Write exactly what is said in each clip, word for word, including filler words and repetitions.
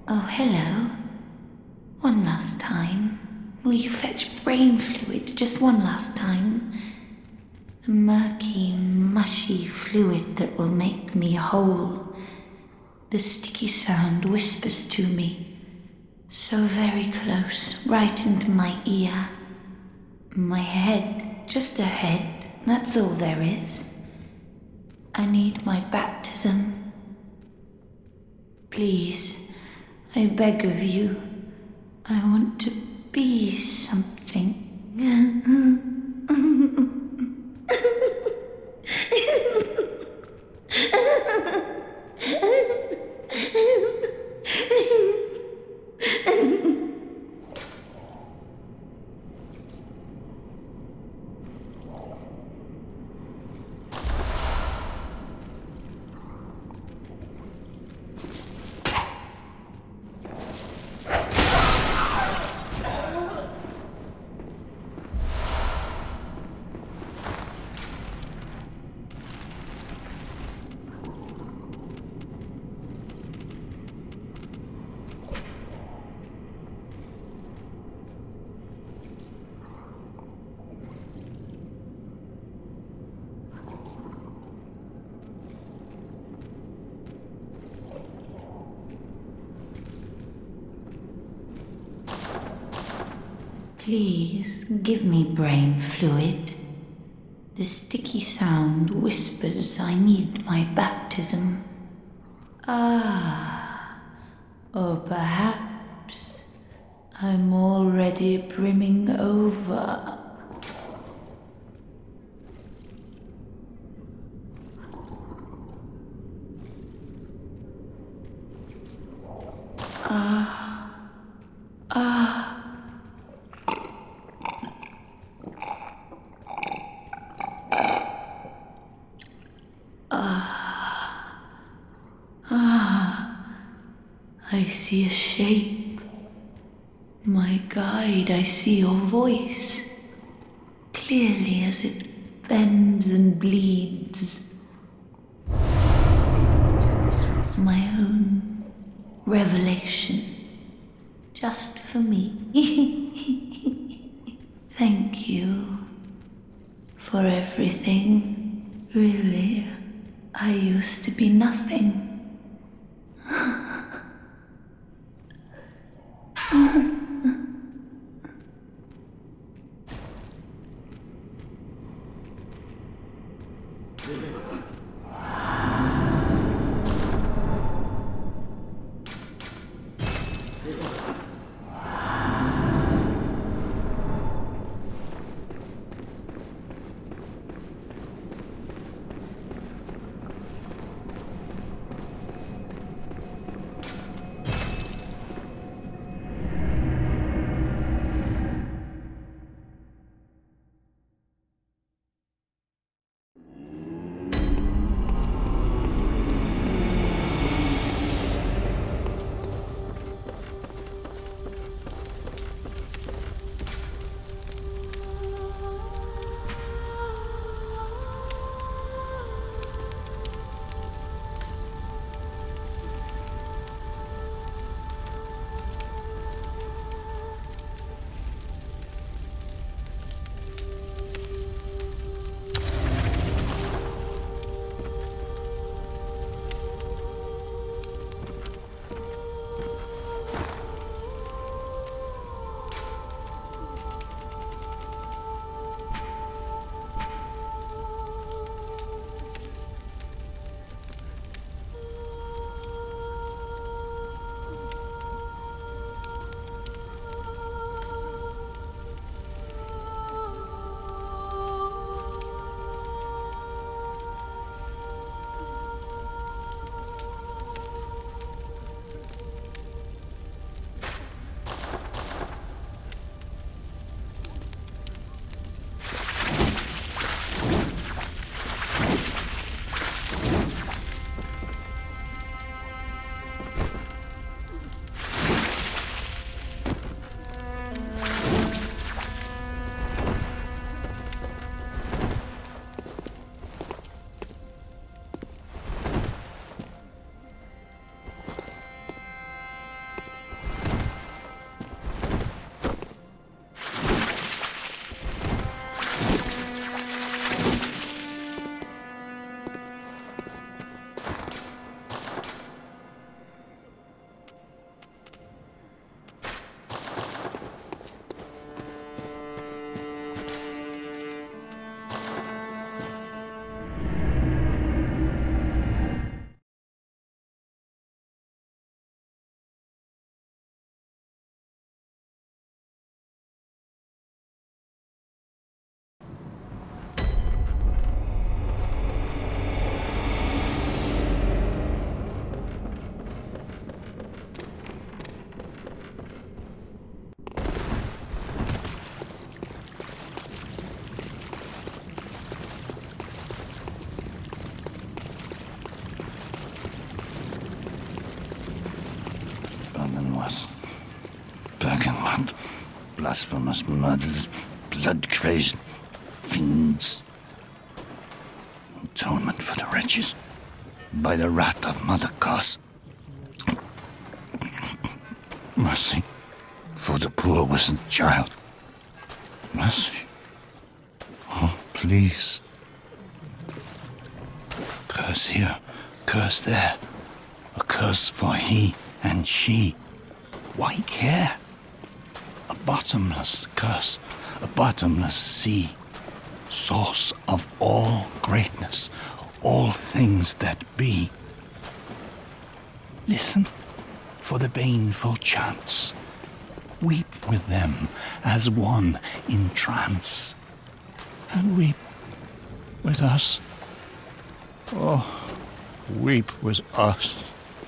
Oh, hello. One last time. Will you fetch brain fluid just one last time? The murky, mushy fluid that will make me whole. The sticky sound whispers to me, so very close, right into my ear. My head, just a head, that's all there is. I need my baptism. Please, I beg of you, I want to be something. Please give me brain fluid. The sticky sound whispers I need my baptism. Ah, or perhaps I'm already brimming over. Ah, ah. I see a shape. My guide, I see your voice, clearly as it bends and bleeds. My own revelation, just for me. Thank you for everything. Really, I used to be nothing. was. Bergenland, blasphemous, murderers, blood-crazed fiends. Atonement for the wretches, by the wrath of Mother Goss. Mercy for the poor wizened child. Mercy. Oh, please. Curse here, curse there. A curse for he and she. White hair. A bottomless curse, a bottomless sea. Source of all greatness, all things that be. Listen for the baneful chants. Weep with them as one in trance. And weep with us. Oh, weep with us.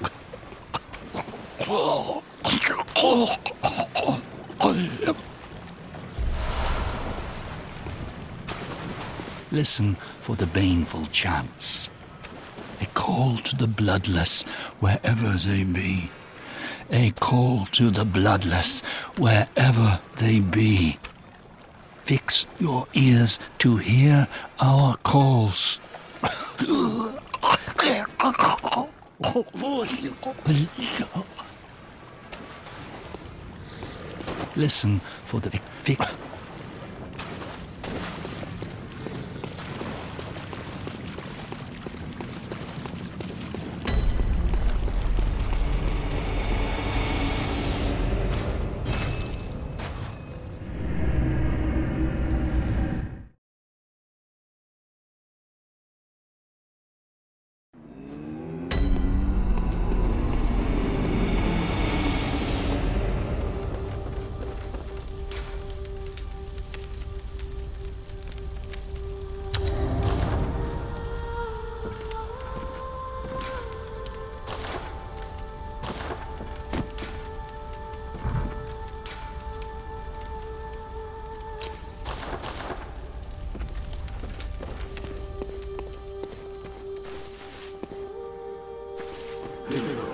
Listen for the baneful chants. A call to the bloodless wherever they be. A call to the bloodless wherever they be. Fix your ears to hear our calls. Listen for the fix. Little